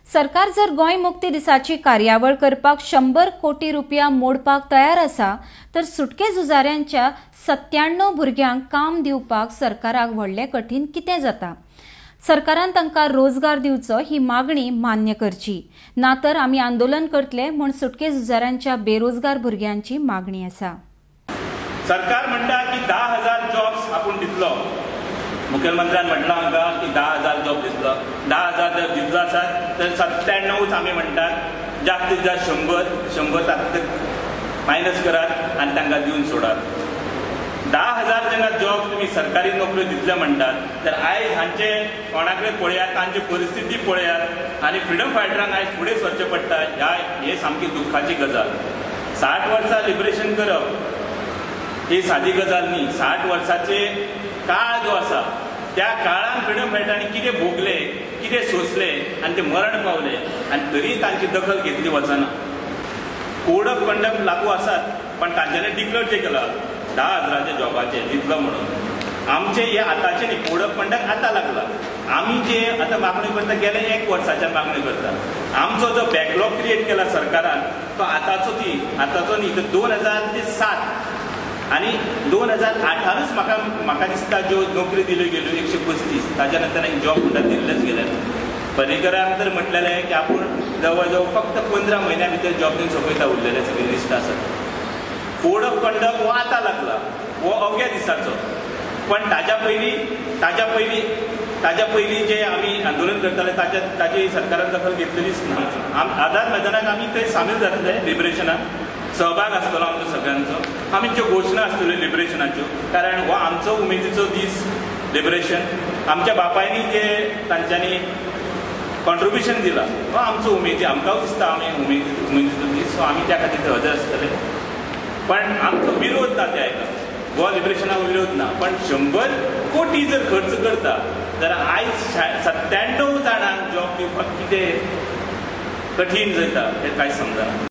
सरकार जर गोंय मुक्ती दिसाची कार्यावळ करपाक 100 कोटी रुपया मोडपाक तयार आसा तर सुटके झुजाऱ्यांच्या 97 भुरग्यांक काम दिवपाक सरकाराक व्हडले कठीण कितें जाता। सरकारान तांकां रोजगार दिवचो ही मागणी मान्य करची, ना तर आमी आंदोलन करतले म्हूण सुटके झुजाऱ्यांच्या बेरोजगार भुरग्यांची मागणी आसा। सरकार म्हणटा की 10,000 जॉब्स आपूण दितलो। मुख्यमंत्र्यान म्हटलं हांगा की 10,000 जॉब दितलो। 10,000 जर दितलो आसा तर 97च आमी म्हणटात, जास्तीत जास्त 100 तातूंत मायनस करात आनी तांकां दिवन सोडात। 10,000 जेन्ना जॉब तुमी सरकारी नोकऱ्यो दितले म्हणटात तर आयज हांचे कोणाकडेन पळयात, तांची परिस्थिती पळयात आनी फ्रिडम फायटरांक आयज फुडें सरचें पडटा। हे सामकी दुख्खाची गजाल। 60 वर्सां लिबरेशन करप ही सादी गजाल न्ही। 60 वर्साचे काळ जो आसा त्या काळान फ्रिडम फायटरांनी कितें भोगले, कितें सोंसले आनी ते मरण पावले आनी तरी तांची दखल घेतली वचना। कोड ऑफ कंडक्ट लागू आसात पण तांच्यांनी डिक्लेअर केला 10,000 जॉबाचे दितलो म्हणून। आमचे हे आतांचे न्ही, कोड ऑफ कंडक्ट आतां लागला। आमी जे आतां मागणी करता गेले 1 वर्साच्यान मागणी करता। आमचो जो बॅकलॉग क्रिएट केला सरकारान तो आतांचो न्ही, तो 2007 आनी 2008 म्हाका दिसता ज्यो नोकरी दिल्यो गेल्यो 135, ताच्या नंतर जॉब म्हणटा दिल्लेच गेले। पर्रीकरान तर म्हटलेलें की आपूण जवळ जवळ फक्त 15 म्हयन्या भितर जॉब दिवन सोंपयता उरलेले सगळे लिस्ट आसत। कोड ऑफ कंडक्ट हो आतां लागला, हो अवघ्या दिसाचो। पण ताच्या पयलीं जे आमी आंदोलन करताले ताची सरकारान दखल घेतलेलीच ना। आझाद मैदानाक आमी थंय सामील जातले लिबरेशनाक, सहभाग आसतलो आमचो सगळ्यांचो। आमच्यो घोशणा आसतल्यो लिबरेशनाच्यो, कारण हो आमचो उमेदीचो दीस लिबरेशन। आमच्या बापायनी जे तांच्यांनी कॉन्ट्रिब्युशन दिलां हो आमचो उमेदी, आमकांय दिसता आमी उमेदीचो दीस, सो आमी त्या खातीर थंय हजर आसतले। पण आमचो विरोध ना त्या हाका, गोवा लिबरेशनाक विरोध ना। पण 100 कोटी जर खर्च करता जाल्यार आयज 97 जाणांक जॉब दिवपाक कितें कठीण जाता हें कांयच समजना।